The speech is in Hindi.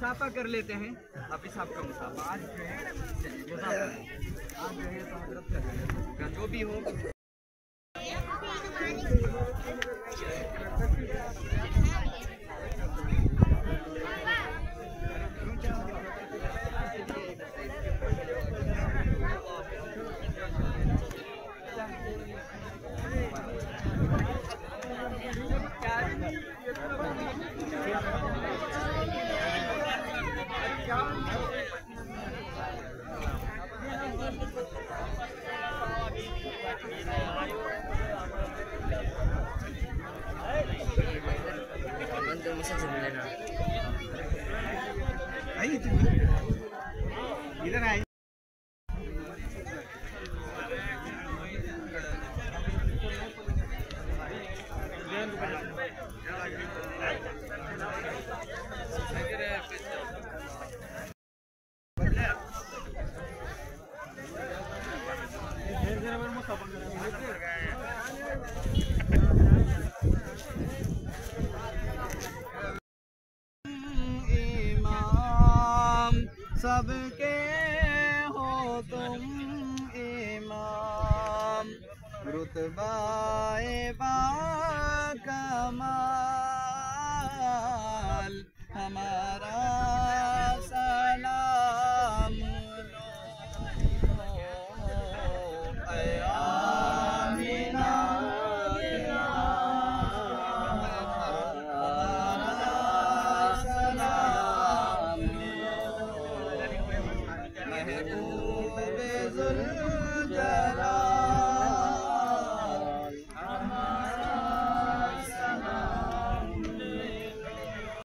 मुसाफा कर लेते हैं। अब इस आपका मुसाफा आज जो है आज जो है तो हजरत का जो भी हो इधर आइए। इमाम सबके हो तुम इमाम, रुतबाए बाकमाल, हमारा सलाम लो ऐ आमीना, हमारा सलाम लो महबूब